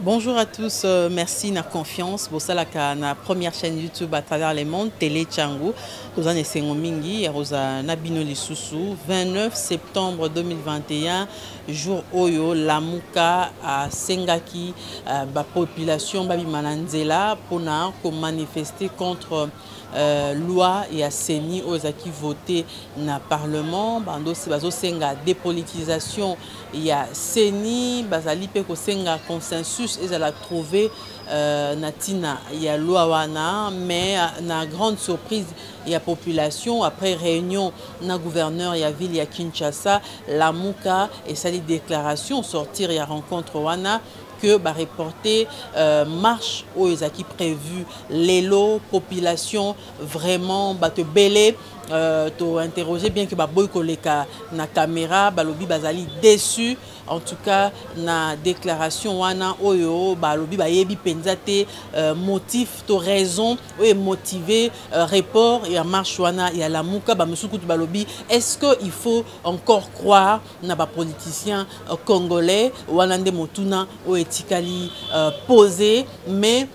Bonjour à tous, merci na confiance. Bosalaka na première chaîne YouTube à travers les mondes, Télé Tchangu. Nous en essayons mingi, Rosa Nabino Lisusu, 29 septembre 2021, jour Oyo, Lamuka à Sengaki, la population Babi Mananzela pour manifester contre loi et à Seni aux qui voté na parlement bando si bazo senga dépolitisation il y a Seni bazali pe ko senga consensus et a trouvé natina il y a loi wana mais na grande surprise il y a population après réunion na gouverneur il y a ville il y a Kinshasa Lamuka et ça les déclarations sortir il y a rencontre wana que bah, reporter marche aux qui prévu l'élo population vraiment bah, te belé te interroger bien que bah boy koleka na caméra balobi bazali déçu en tout cas na déclaration wana oyo balobi ba yebi penzate motif to raison ou motivé report et marche wana et à la muka ba musuku balobi est-ce que il faut encore croire na ba politicien congolais wana nde motuna o etikali posé mais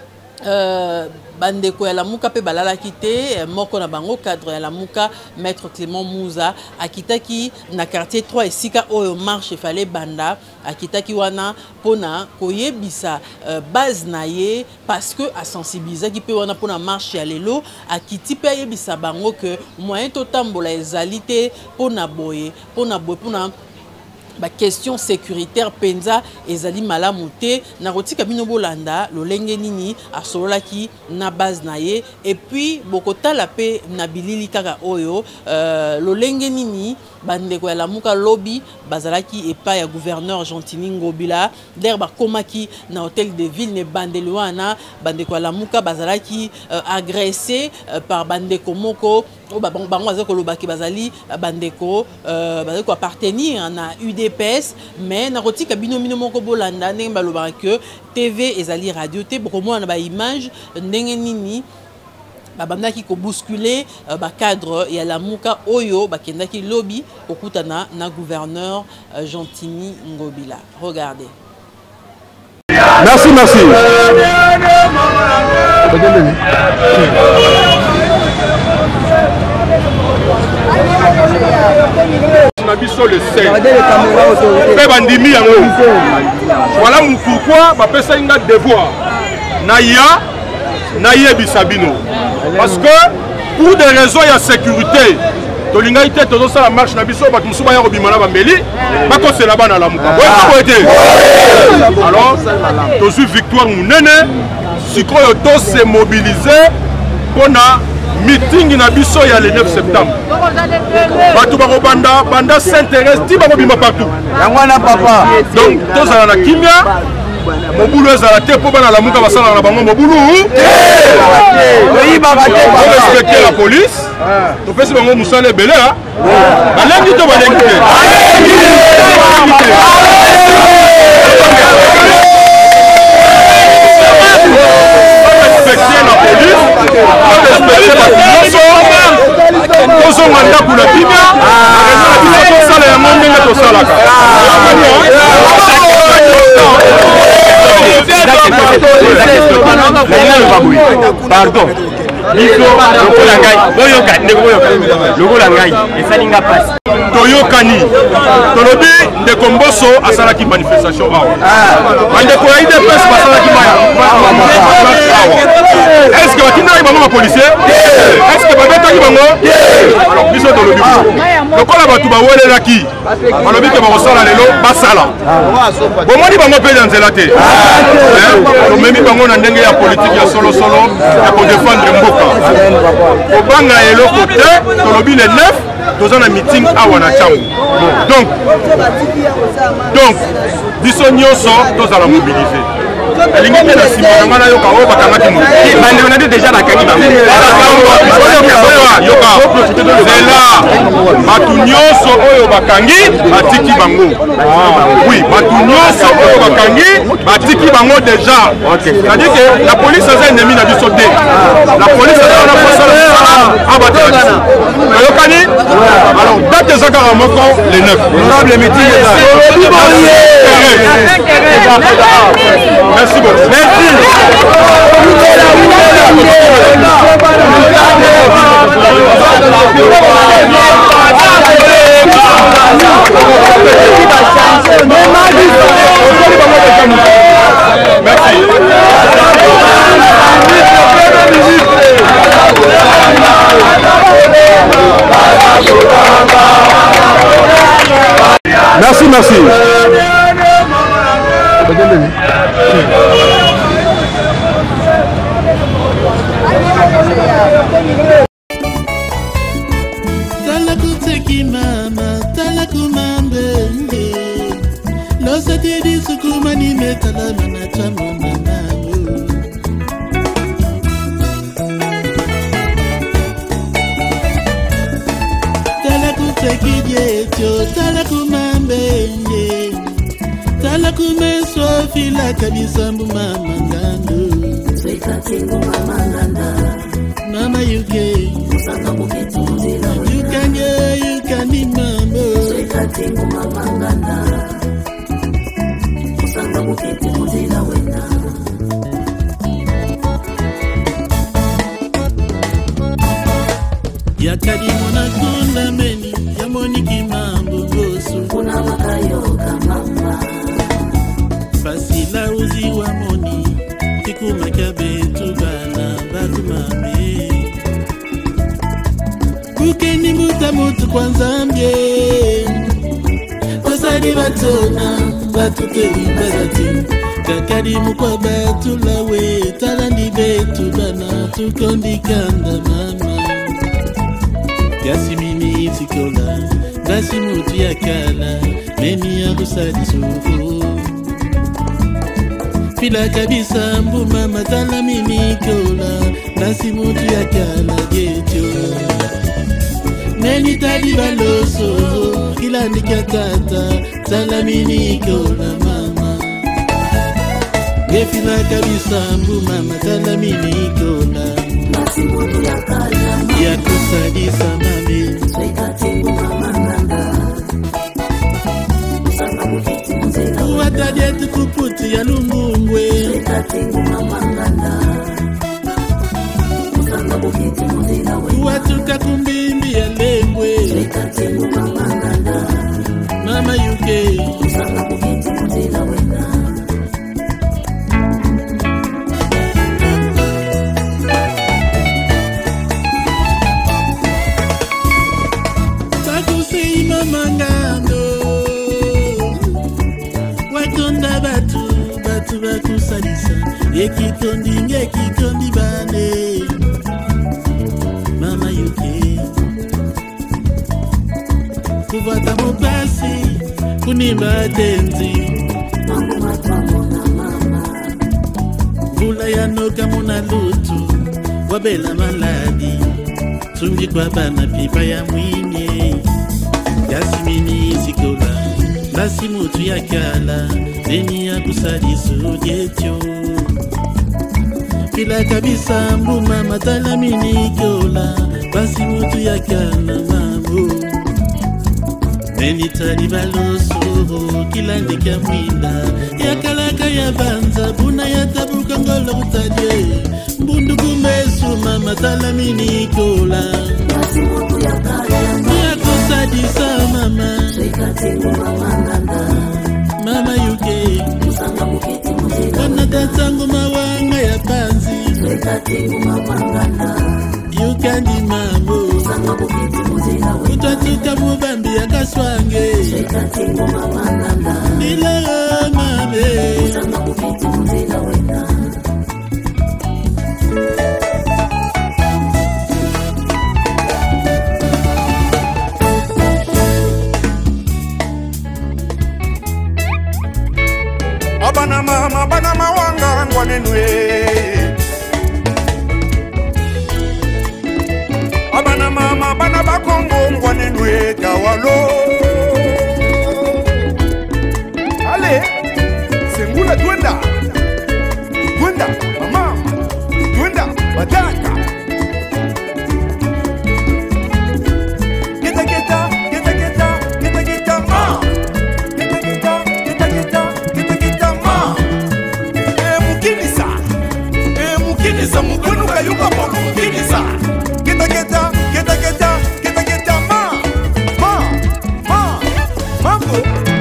bandeko ya Lamuka pe balala kité moko na bango cadre ya Lamuka maître Clément Mouza akitaki na quartier 3 esika oyo marche fallait banda akitaki wana pona koyebisa base na ye parce que a sensibiliser ki pe wana pona marche ya lelo akiti pe yebisa bango que moyen to tambola ezalité pona boye pona ba question sécuritaire penza ezali malamuté na rotika bino bolanda lolenge nini asololaki na base na ye et puis bokota la pe na bilili kaka oyo lolenge nini bandeko ya Lamuka lobby bazalaki epa ya gouverneur Gentini Ngobila der ba komaki na hôtel de ville ne bandelo wana bandeko ya Lamuka bazalaki agressé par bandeko moko bango azako lobaki bazali bandeko bazali ko appartenir na UDPS mais na rotika bino moko bolanda ndenge balobaka que TV ezali radio te boko mona ba image ndenge nini babandaki ko bousculer ba cadre ya Lamuka oyo bakendaki lobby okutana na gouverneur Gentini Ngobila. Regardez. Merci. Nabiso le sait. Voilà pourquoi je fais un devoir. Naïe Bisabino. Parce que pour des raisons de sécurité, Tolingaïté, tout ça la marche Nabiso, Batmusubaya Robimana Bambeli, Bako c'est là-bas dans la Mouka. Alors, tous victoire Mounene, si on s'est mobilisé pour un meeting Nabiso il y a le 9 septembre. Batou Barobanda, Banda s'intéresse, Tibabobima partout. Donc, tous à la Kimia. Mobulu ezala te po bana Lamuka basala na bango mobulu respecter la police to pesi bango musala ebele balengi to balengi te respecter la police respecter la police tozo manda kula kimia tosala ya monde ndenge tosalaka pardon. Toyokani tolobi ndeko Mboso asalaki manifestation awa bandeko ya IDPS basalaki est-ce que bakindaki bango bapolisier est-ce que babetaki bango alors biso tolobi lokola bato bawelelaki balobi ke bakosala lelo basala bomoni bango mpe na nzela te tomemi bango na ndenge ya politique ya solosolo ya kodefendre mboka kobanga eloko te tolobi le 9 toza na meeting awa na Tchangu donc biso nyonso tozala mobiliser alingi mpe na nsima na ngana yoka oyo bakangaki moto bandeko na te déjà bakangi bango yoka zela bato nyonso oyo bakangi batiki bango oui bato nyonso oyo bakangi batiki bango déjà c'est-à-dire que la police aza ennemi na biso te la police aza na kosala abatela biso nayokani alors date eza kaka moko le 9 honorable meeting merci beaucoup merci merci merci tala kuteki mama tala kumambenge losa tedi sukuma nimetala mana chamona nangu tala kuteki jetyo tala kumambenge tala kumeswa fila kabisa mbu mama ngando mama UK you can be mambo yakadi mwana kunda meni ya moniki mambo gosu kuna makayoka mama fasila uzi wa moni tikuma kabetu bana bakumame kukeni muta mutu kwanza mbye osadi batona batuteli bazati kakadi mukwa batu lawe talandi betu bana tukondikanda mama yasimini sikola basi mutu yakala meni ya kusadi sufu fila kabisa mbu mama tala minikola basi mutu yakala getyo neni tadi baloso ila nikatata tala minikola mama gefila kabisa mbu mama tala minikola ya kusadisa mame watadietu kuputi ya lumbungwe watuka kumbimbi ya lembwe mama UK takusei mama ngando watonda batu bakusalisa ekitondi bane mama UK kuvata mopasi kunimba tenzi vula yanoka muna lutu wabela maladi tungi kwa bana pipa ya mwinye yasimini sikola basi mutu yakala neni ya kusadisu jetyo fila kabisa mbu mama tala minikola basi mutu yakala mambo neni tali baloso kila ndika mwinda yakalaka ya banza buna ya tabuka ngolo kutadye mbundu kumesu mama tala minikola basi mutu yakala ya kusadisa mama mama UK kana tangu mawanga ya panzi yukandi mambo utatuka mubambi ya kaswange nilala mame Abana mawanga ngwanenwe. Abana mama bana bakongo ngwanenwe kawalo. Allez, c'est Moula Douenda. Douenda, maman. Douenda, bataka. Geta geta, geta geta, geta geta ma. Geta geta, geta geta, geta geta ma. Mukinisa, mukunu kayuka molu mukinisa. Geta geta, geta geta, geta geta ma. Mambo.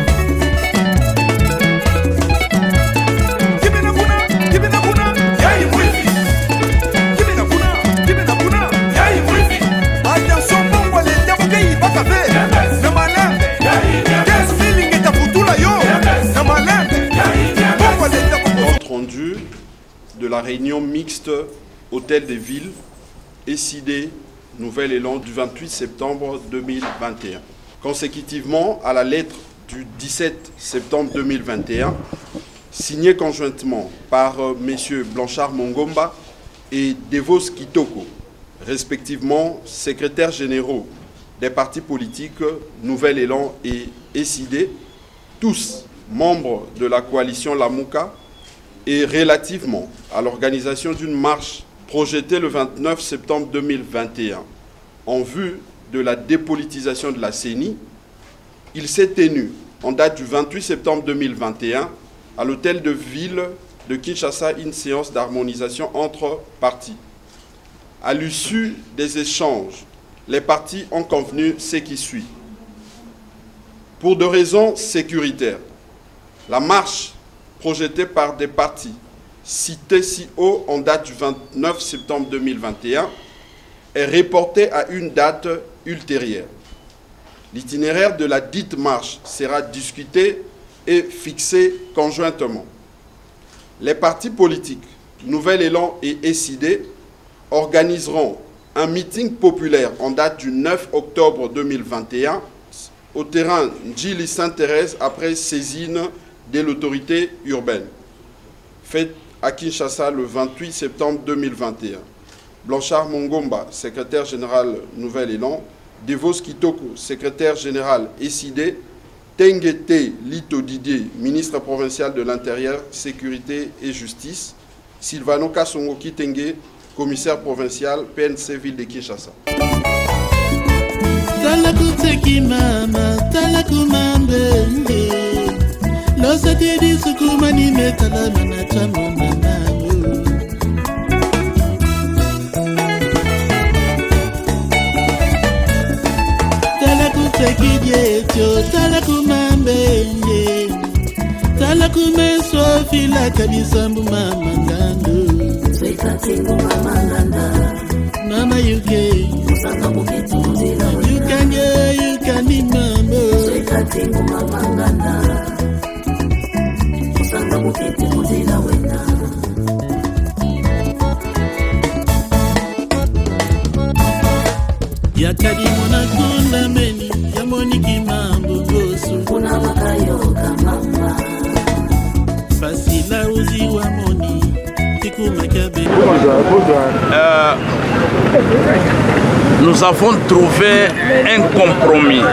Rendu de la réunion mixte Hôtel des Villes, ECID, Nouvel Élan du 28 septembre 2021. Consécutivement à la lettre du 17 septembre 2021, signée conjointement par messieurs Blanchard Mongomba et Devos Kitoko, respectivement secrétaires généraux des partis politiques Nouvel Élan et ECID, tous membres de la coalition Lamouka, et relativement à l'organisation d'une marche projetée le 29 septembre 2021 en vue de la dépolitisation de la CENI, il s'est tenu en date du 28 septembre 2021 à l'hôtel de ville de Kinshasa une séance d'harmonisation entre partis. À l'issue des échanges, les partis ont convenu ce qui suit. Pour des raisons sécuritaires, la marche projetée par des partis cités si haut en date du 29 septembre 2021 est reportée à une date ultérieure. L'itinéraire de la dite marche sera discuté et fixé conjointement. Les partis politiques Nouvel Élan et ECID organiseront un meeting populaire en date du 9 octobre 2021 au terrain Njili Sainte-Thérèse après saisine de l'autorité urbaine, faite à Kinshasa le 28 septembre 2021. Blanchard Mongomba, secrétaire général Nouvel Élan, Devos Kitoko, secrétaire général ECID, Tengete Lito Didier, ministre provincial de l'Intérieur, Sécurité et Justice, Sylvano Kasongo Kitenge, commissaire provincial PNC Ville de Kinshasa. Losa tedi sukumani metala manacha monana. Tala kutekije cho, tala kumambenye, tala kumeswa fila kabisambu mama ngando. Sweka tingu mama nganda. Mama yuke, musanga muketu muzila wena. Yukanye mambo. Sweka tingu mama nganda. Mukete muzila wena. Yakadi mwana kunda meni ya moniki mambo gosu. Kuna makayoka mama. Fasila uzi wa moni kiku makabe. Nous avons trouvé un compromis.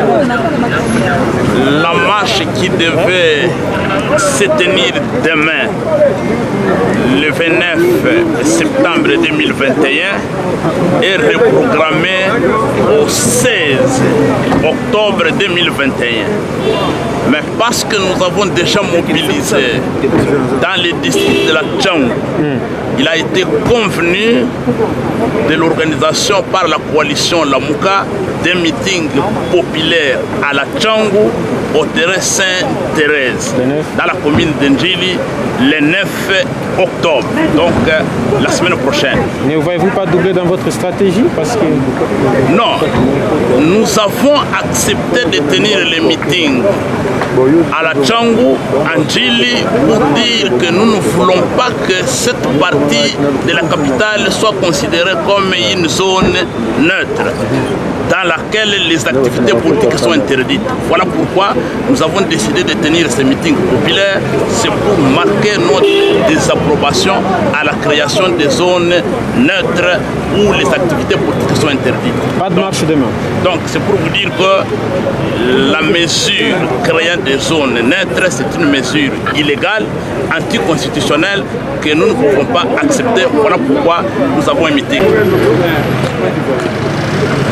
La marche qui devait se tenir demain, le 29 septembre 2021, est reprogrammée au 16 octobre 2021. Mais parce que nous avons déjà mobilisé dans les districts de la Tchangou, il a été convenu de l'organisation par la coalition Lamouka des meetings populaires à la Tchangou au terrain Sainte-Thérèse, dans la commune d'Ndjili, le 9 octobre, donc la semaine prochaine. Ne voyez-vous pas doubler dans votre stratégie parce que... Non, nous avons accepté de tenir les meetings à la Tchangou, en Djili, pour dire que nous ne voulons pas que cette partie de la capitale soit considérée comme une zone neutre. dans laquelle les activités politiques sont interdites. Voilà pourquoi nous avons décidé de tenir ce meeting populaire. C'est pour marquer notre désapprobation à la création des zones neutres où les activités politiques sont interdites. Pas de marche demain. Donc c'est pour vous dire que la mesure créant des zones neutres, c'est une mesure illégale, anticonstitutionnelle, que nous ne pouvons pas accepter. Voilà pourquoi nous avons un meeting.